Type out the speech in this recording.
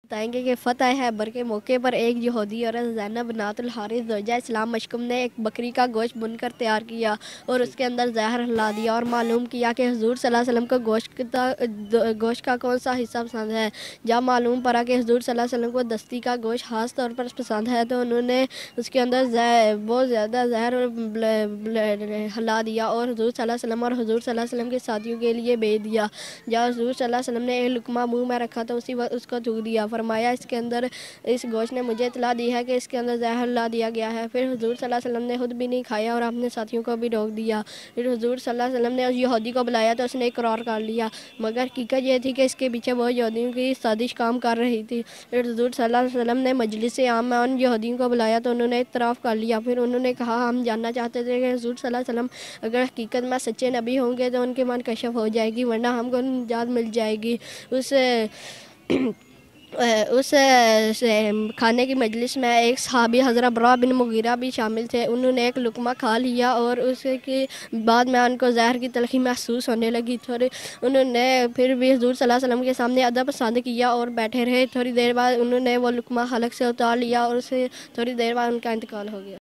بتائیں گے کہ فتح خیبر کے موقع پر ایک یہودی عورت زینب بنت الحارث زوجہ اسلام مشکم نے ایک بکری کا گوشت بن کر تیار کیا اور اس کے اندر زہر ہلا دیا اور معلوم کیا کہ حضور صلی اللہ علیہ وسلم کو گوشت کا کون سا حصہ پسند ہے۔ جب معلوم پڑا کہ حضور صلی اللہ علیہ وسلم کو دستی کا گوشت خاص طور پر پسند ہے تو انہوں نے اس کے اندر بہت زیادہ زہر ہلا دیا اور حضور صلی اللہ علیہ وسلم اور حضور صلی اللہ علیہ وسلم کے ساتھیوں کے لیے بھیج دیا۔ جب حضور صلی اللہ علیہ وسلم نے ایک لقمہ منہ میں رکھا تو اسی وقت اس کو تھوک دیا، فرمایا اس گوشت نے مجھے اطلاع دی ہے کہ اس کے اندر زہر لا دیا گیا ہے۔ پھر حضور صلی اللہ علیہ وسلم نے خود بھی نہیں کھایا اور اپنے ساتھیوں کو بھی روک دیا۔ پھر حضور صلی اللہ علیہ وسلم نے اس یہودی کو بلایا تو اس نے اقرار کر لیا، مگر حقیقت یہ تھی کہ اس کے پیچھے وہ یہودیوں کی سازش کام کر رہی تھی۔ پھر حضور صلی اللہ علیہ وسلم نے مجلس عام میں ان یہودیوں کو بلایا تو انہوں نے اعتراف کر لیا۔ پھر انہوں نے کہا، ہم جاننا چاہتے تھے کہ حضور صلی اللہ علیہ وسلم اگر حقیقت میں سچے نبی ہوں گے تو ان کے من کشف ہو جائے گی، ورنہ ہم کو نجات مل جائے گی۔ اس کھانے کی مجلس میں ایک صحابی حضرت براء بن مغیرہ بھی شامل تھے۔ انہوں نے ایک لقمہ کھا لیا اور اس کے بعد میں ان کو زہر کی تلخی محسوس ہونے لگی۔ انہوں نے پھر بھی حضور صلی اللہ علیہ وسلم کے سامنے ادب پسند کیا اور بیٹھے رہے۔ تھوڑی دیر بعد انہوں نے وہ لقمہ حلق سے اتار لیا اور اسے تھوڑی دیر بعد ان کا انتقال ہو گیا۔